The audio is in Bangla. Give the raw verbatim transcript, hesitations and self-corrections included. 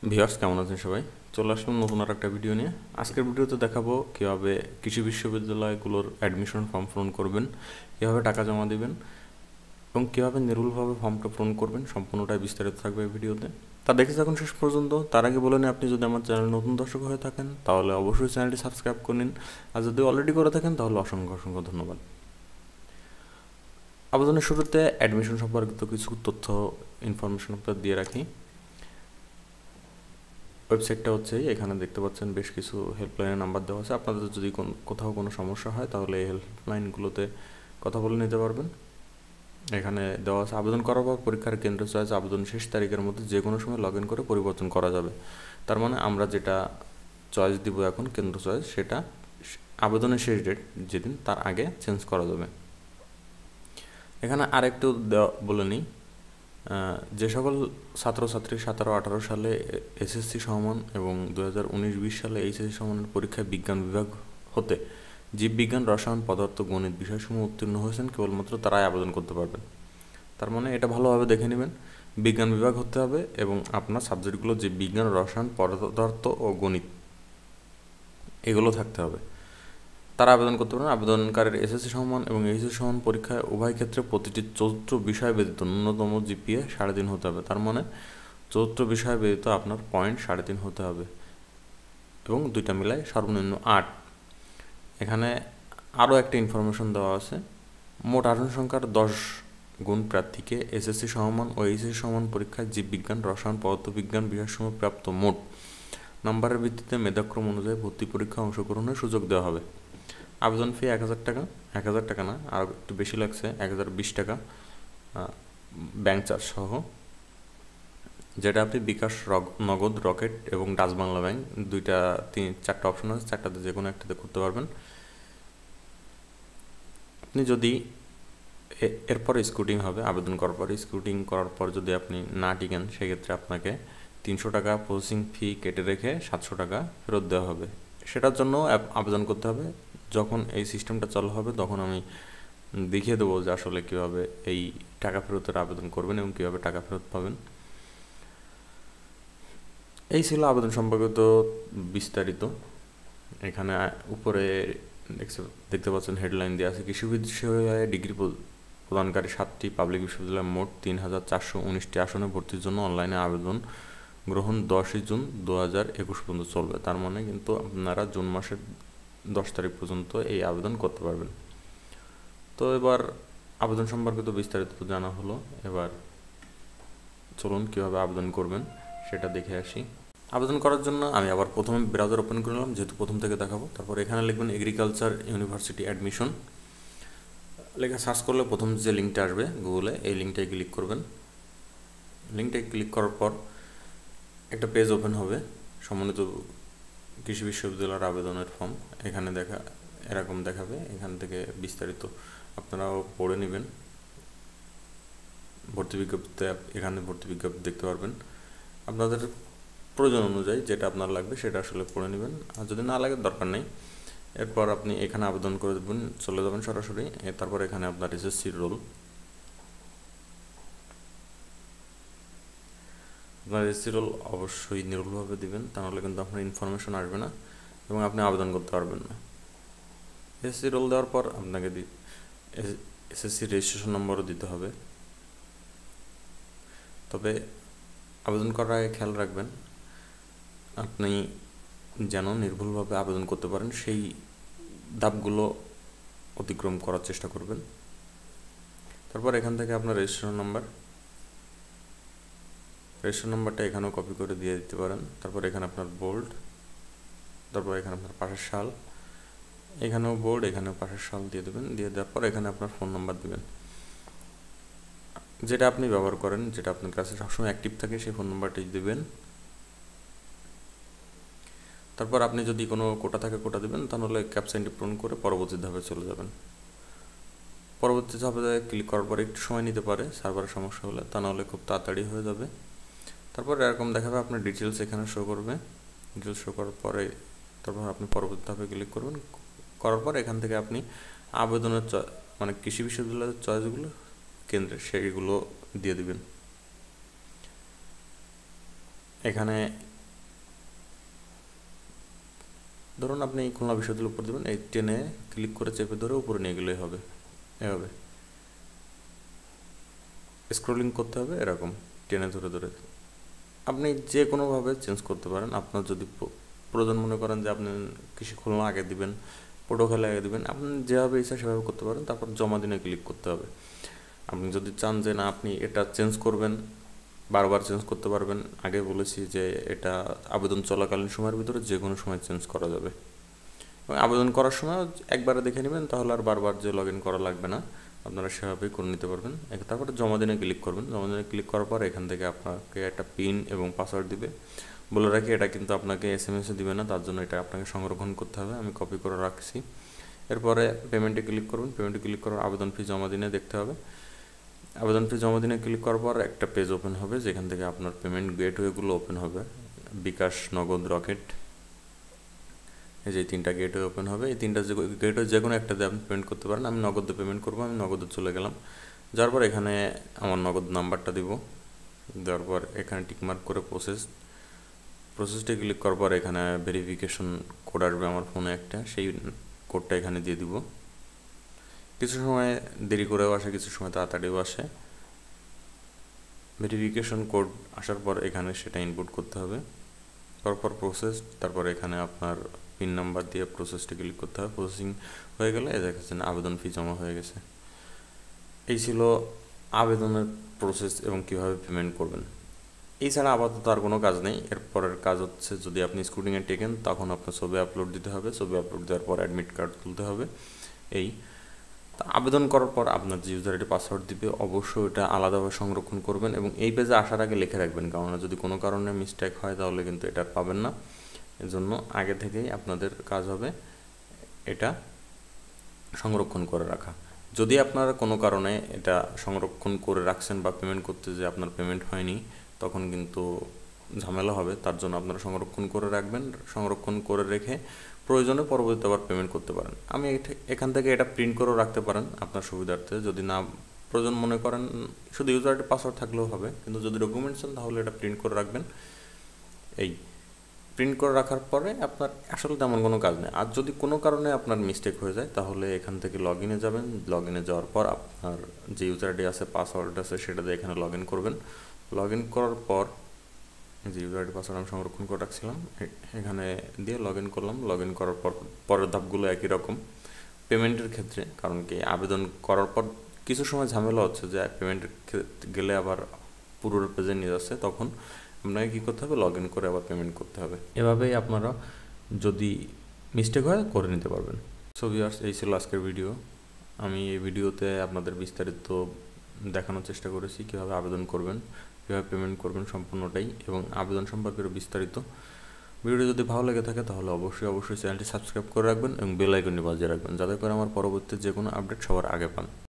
ভিউয়ার্স কেমন আছেন সবাই? চলে আসলাম নতুন আর একটা ভিডিও নিয়ে। আজকের ভিডিওতে দেখাবো কীভাবে কৃষি বিশ্ববিদ্যালয়গুলোর অ্যাডমিশন ফর্ম পূরণ করবেন, কীভাবে টাকা জমা দিবেন এবং কীভাবে নির্ভুলভাবে ফর্মটা পূরণ করবেন। সম্পূর্ণটাই বিস্তারিত থাকবে এই ভিডিওতে। তা দেখে থাকুন শেষ পর্যন্ত। তার আগে বলে নিই, আপনি যদি আমার চ্যানেল নতুন দর্শক হয়ে থাকেন তাহলে অবশ্যই চ্যানেলটি সাবস্ক্রাইব করে নিন, আর যদি অলরেডি করে থাকেন তাহলে অসংখ্য অসংখ্য ধন্যবাদ। আবেদনের শুরুতে অ্যাডমিশন সম্পর্কিত কিছু তথ্য ইনফরমেশন আপনাদের দিয়ে রাখি। ওয়েবসাইটটা হচ্ছে এখানে দেখতে পাচ্ছেন বেশ কিছু হেল্পলাইনের নাম্বার দেওয়া আছে। আপনাদের যদি কোথাও কোনো সমস্যা হয় তাহলে এই হেল্পলাইনগুলোতে কথা বলে নিতে পারবেন। এখানে দেওয়া আছে আবেদন করার পর পরীক্ষার কেন্দ্র চয়েস আবেদন শেষ তারিখের মধ্যে যে কোনো সময় লগ ইন করে পরিবর্তন করা যাবে। তার মানে আমরা যেটা চয়েস দিব এখন কেন্দ্র চয়েস, সেটা আবেদনের শেষ ডেট যেদিন তার আগে চেঞ্জ করা যাবে। এখানে আরেকটু দেওয়া বলে নিই, যে সকল ছাত্রছাত্রী সতেরো আঠারো সালে এসএসসি সমমান এবং দু হাজার উনিশ বিশ সালে এইচএসসি সমমানের পরীক্ষায় বিজ্ঞান বিভাগ হতে জীববিজ্ঞান, রসায়ন, পদার্থ, গণিত বিষয়সমূহ উত্তীর্ণ হয়েছেন কেবলমাত্র তারাই আবেদন করতে পারবেন। তার মানে এটা ভালোভাবে দেখে নেবেন, বিজ্ঞান বিভাগ হতে হবে এবং আপনার সাবজেক্টগুলো যে বিজ্ঞান, রসায়ন, পদার্থ ও গণিত এগুলো থাকতে হবে, তারা আবেদন করতে পারেন। আবেদনকারীর এসএসসি সমমান এবং এইচএসসি সমমান পরীক্ষায় উভয় ক্ষেত্রে প্রতিটি চতুর্থ বিষয় ব্যতীত ন্যূনতম জিপিএ সাড়ে তিন হতে হবে। তার মানে চতুর্থ বিষয় ব্যতীত আপনার পয়েন্ট সাড়ে তিন হতে হবে এবং দুইটা মিলায় সর্বনিম্ন আট। এখানে আরও একটা ইনফরমেশন দেওয়া আছে, মোট আসন সংখ্যার দশ গুণ প্রার্থীকে এসএসসি সমমান ও এইচএসসি সমমান পরীক্ষায় জীববিজ্ঞান, রসায়ন, পদার্থবিজ্ঞান বিষয়সমূহ প্রাপ্ত মোট নাম্বারের ভিত্তিতে মেধাক্রম অনুযায়ী ভর্তি পরীক্ষা অংশগ্রহণের সুযোগ দেওয়া হবে। আবেদন ফি এক হাজার টাকা, এক হাজার টাকা না, আর একটু বেশি লাগছে, এক হাজার বিশ টাকা ব্যাংক চার্জ সহ, যেটা আপনি বিকাশ, নগদ, রকেট এবং ডাচ বাংলা ব্যাংক দুইটা তিন চারটা অপশন আছে, চারটাতে যে কোনো একটাতে করতে পারবেন। আপনি যদি এরপরে স্কুটিং হবে, আবেদন করার পরে স্কুটিং করার পর যদি আপনি না টিকেন সেক্ষেত্রে আপনাকে তিনশো টাকা প্রসেসিং ফি কেটে রেখে সাতশো টাকা ফেরত দেওয়া হবে। সেটার জন্য আবেদন করতে হবে। যখন এই সিস্টেমটা চালু হবে তখন আমি দেখিয়ে দেবো যে আসলে কীভাবে এই টাকা ফেরতের আবেদন করবেন এবং কীভাবে টাকা ফেরত পাবেন। এই ছিল আবেদন সম্পর্কিত বিস্তারিত। এখানে উপরে দেখতে পাচ্ছেন হেডলাইন দেওয়া আছে, কৃষি বিশ্ববিদ্যালয়ে ডিগ্রি প্রদানকারী সাতটি পাবলিক বিশ্ববিদ্যালয় মোট তিন হাজার চারশো উনিশটি আসনে ভর্তির জন্য অনলাইনে আবেদন গ্রহণ দশই জুন দু হাজার একুশ পর্যন্ত চলবে। তার মানে কিন্তু আপনারা জুন মাসের দশ তারিখ পর্যন্ত এই আবেদন করতে পারবেন। তো এবার আবেদন সম্পর্কিত বিস্তারিত জানা হলো, এবার চলুন কীভাবে আবেদন করবেন সেটা দেখে আসি। আবেদন করার জন্য আমি আবার প্রথমে ব্রাউজার ওপেন করলাম, যেহেতু প্রথম থেকে দেখাবো। তারপর এখানে লিখবেন এগ্রিকালচার ইউনিভার্সিটি অ্যাডমিশন, লেখা সার্চ করলে প্রথম যে লিঙ্কটা আসবে গুগলে, এই লিঙ্কটায় ক্লিক করবেন। লিঙ্কটায় ক্লিক করার পর একটা পেজ ওপেন হবে, সম্মানিত কৃষি বিশ্ববিদ্যালয়ের আবেদনের ফর্ম। এখানে দেখা এরকম দেখাবে, এখান থেকে বিস্তারিত আপনারাও পড়ে নেবেন। ভর্তি বিজ্ঞপ্তিতে এখানে ভর্তি বিজ্ঞপ্তি দেখতে পারবেন, আপনাদের প্রয়োজন অনুযায়ী যেটা আপনার লাগবে সেটা আসলে পড়ে নেবেন, আর যদি না লাগে দরকার নেই। এরপর আপনি এখানে আবেদন করে দেবেন, চলে যাবেন সরাসরি। তারপর এখানে আপনার এসএসসির রোল, আপনার এসএসসি রোল অবশ্যই নির্ভুলভাবে দিবেন, তা নাহলে কিন্তু আপনার ইনফরমেশন আসবে না এবং আপনি আবেদন করতে পারবেন না। এসএসসি রোল দেওয়ার পর আপনাকে এসএসসি রেজিস্ট্রেশন নম্বরও দিতে হবে। তবে আবেদন করার আগে খেয়াল রাখবেন আপনি যেন নির্ভুলভাবে আবেদন করতে পারেন, সেই ধাপগুলো অতিক্রম করার চেষ্টা করবেন। তারপর এখান থেকে আপনার রেজিস্ট্রেশন নাম্বার, রেজিস্ট্রেশন নাম্বারটা এখানেও কপি করে দিয়ে দিতে পারেন। তারপর এখানে আপনার বোল্ড, তারপর এখানে আপনার পাশের সাল, এখানেও বোল্ড, এখানেও পাশের সাল দিয়ে দেবেন। দিয়ে দেওয়ার পর এখানে আপনার ফোন নাম্বার দেবেন, যেটা আপনি ব্যবহার করেন, যেটা আপনার কাছে সবসময় অ্যাক্টিভ থাকে সেই ফোন নাম্বারটি দেবেন। তারপর আপনি যদি কোনো কোটা থাকে কোটা দেবেন, তাহলে ক্যাপচাইনটি পূরণ করে পরবর্তী ধাপে চলে যাবেন। পরবর্তী ধাপে ক্লিক করার পর একটু সময় নিতে পারে সার্ভারের সমস্যা হলে, তা নাহলে খুব তাড়াতাড়ি হয়ে যাবে। তারপর এরকম দেখাবে আপনার ডিটেলস এখানে শো করবে, ডিটেলস শো করার পরে তারপর আপনি পরবর্তী ধাপে ক্লিক করবেন। করার পর এখান থেকে আপনি আবেদনের মানে কৃষি বিশ্ববিদ্যালয়ের চয়েসগুলো কেন্দ্রে সেইগুলো দিয়ে দিবেন। এখানে ধরুন আপনি খুলনা বিশ্ববিদ্যালয়ের উপর দেবেন, এই টেনে ক্লিক করে চেপে ধরে উপরে নিয়ে গেলেই হবে। এভাবে স্ক্রলিং করতে হবে, এরকম টেনে ধরে ধরে আপনি যে কোনোভাবে চেঞ্জ করতে পারেন। আপনার যদি প্রয়োজন মনে করেন যে আপনি কৃষি খুলনা আগে দিবেন, পটুয়াখালী আগে দিবেন, আপনি যেভাবে ইচ্ছা সেভাবে করতে পারেন। তারপর জমা দিনে ক্লিক করতে হবে। আপনি যদি চান যে না আপনি এটা চেঞ্জ করবেন, বারবার চেঞ্জ করতে পারবেন। আগে বলেছি যে এটা আবেদন চলাকালীন সময়ের ভিতরে যে কোনো সময় চেঞ্জ করা যাবে। এবং আবেদন করার সময় একবারে দেখে নেবেন, তাহলে আর বারবার যে লগ ইন করা লাগবে না, আপনারা সেভাবেই করে নিতে পারবেন। তারপরে জমা দিনে ক্লিক করবেন। জমা দিনে ক্লিক করার পর এখান থেকে আপনাকে একটা পিন এবং পাসওয়ার্ড দিবে। বলে রাখি এটা কিন্তু আপনাকে এস এম এসে দিবে না, তার জন্য এটা আপনাকে সংরক্ষণ করতে হবে। আমি কপি করে রাখছি। এরপরে পেমেন্টে ক্লিক করবেন। পেমেন্টে ক্লিক করার আবেদন ফি জমা দিনে দেখতে হবে। আবেদন ফি জমা দিনে ক্লিক করার পর একটা পেজ ওপেন হবে, যেখান থেকে আপনার পেমেন্ট গেটওয়েগুলো ওপেন হবে। বিকাশ, নগদ, রকেট, এই যে তিনটা গেটওয়ে ওপেন হবে। এই তিনটা যে গেটওয়ে যে কোনো একটাতে আপনি পেমেন্ট করতে পারেন। আমি নগদে পেমেন্ট করবো, আমি নগদে চলে গেলাম। যার পর এখানে আমার নগদ নাম্বারটা দিব। দেওয়ার পর এখানে টিকমার্ক করে প্রসেস প্রসেসটা ক্লিক করার পর এখানে ভেরিফিকেশন কোড আসবে আমার ফোনে একটা, সেই কোডটা এখানে দিয়ে দিব। কিছু সময় দেরি করেও আসে, কিছু সময় তাড়াতাড়িও আসে। ভেরিফিকেশন কোড আসার পর এখানে সেটা ইনপুট করতে হবে। তারপর প্রসেস, তারপর এখানে আপনার পিন নাম্বার দিয়ে প্রসেসটা ক্লিক করতে হবে। প্রসেসিং হয়ে গেলে দেখাচ্ছেন আবেদন ফি জমা হয়ে গেছে। এই ছিল আবেদনের প্রসেস এবং কিভাবে পেমেন্ট করবেন। এই ছাড়া আপাতত আর কোনো কাজ নেই। এরপরের কাজ হচ্ছে, যদি আপনি স্কুটিংয়ে টেকেন তখন আপনার ছবি আপলোড দিতে হবে। ছবি আপলোড দেওয়ার পর অ্যাডমিট কার্ড তুলতে হবে। এই আবেদন করার পর আপনার যে ইউজার আইডি পাসওয়ার্ড দিবে, অবশ্যই এটা আলাদাভাবে সংরক্ষণ করবেন এবং এই পেজে আসার আগে লিখে রাখবেন, কারণ যদি কোনো কারণে মিস্টেক হয় তাহলে কিন্তু এটা পাবেন না। এজন্য আগে থেকেই আপনাদের কাজ হবে এটা সংরক্ষণ করে রাখা। যদি আপনারা কোনো কারণে এটা সংরক্ষণ করে রাখছেন বা পেমেন্ট করতে যে আপনার পেমেন্ট হয়নি, তখন কিন্তু ঝামেলা হবে। তার জন্য আপনারা সংরক্ষণ করে রাখবেন। সংরক্ষণ করে রেখে প্রয়োজনে পরবর্তীতে আবার পেমেন্ট করতে পারেন। আমি এখান থেকে এটা প্রিন্ট করেও রাখতে পারেন আপনার সুবিধার্থে। যদি না প্রয়োজন মনে করেন, শুধু ইউজার আইডি পাসওয়ার্ড থাকলেও হবে, কিন্তু যদি ডকুমেন্টস চান তাহলে এটা প্রিন্ট করে রাখবেন। এই প্রিন্ট করে রাখার পরে আপনার আসলে তেমন কোনো কাজ নেই। আর যদি কোনো কারণে আপনার মিস্টেক হয়ে যায়, তাহলে এখান থেকে লগ ইনে যাবেন। লগ ইনে যাওয়ার পর আপনার যে ইউজার আইডি আছে, পাসওয়ার্ড আছে, সেটা দিয়ে এখানে লগ ইন করবেন। লগ ইন করার পর যে ইউজার আইডি পাসওয়ার্ড আমি সংরক্ষণ করে রাখছিলাম, এখানে দিয়ে লগ ইন করলাম। লগ ইন করার পর পরের ধাপগুলো একই রকম পেমেন্টের ক্ষেত্রে, কারণ কি আবেদন করার পর কিছু সময় ঝামেলা হচ্ছে যে পেমেন্টের গেলে আবার পুরো পেজে নিয়ে যাচ্ছে, তখন আপনাকে কী করতে হবে, লগ ইন করে আবার পেমেন্ট করতে হবে। এভাবেই আপনারা যদি মিস্টেক হয় করে নিতে পারবেন। সো ভিউয়ার্স, এই ছিল আজকের ভিডিও। আমি এই ভিডিওতে আপনাদের বিস্তারিত দেখানোর চেষ্টা করেছি কীভাবে আবেদন করবেন, কীভাবে পেমেন্ট করবেন সম্পূর্ণটাই, এবং আবেদন সম্পর্কে বিস্তারিত। ভিডিওটি যদি ভালো লেগে থাকে তাহলে অবশ্যই অবশ্যই চ্যানেলটি সাবস্ক্রাইব করে রাখবেন এবং বেল আইকনটি বাজিয়ে রাখবেন, যাতে করে আমার পরবর্তী যে কোনো আপডেট সবার আগে পান।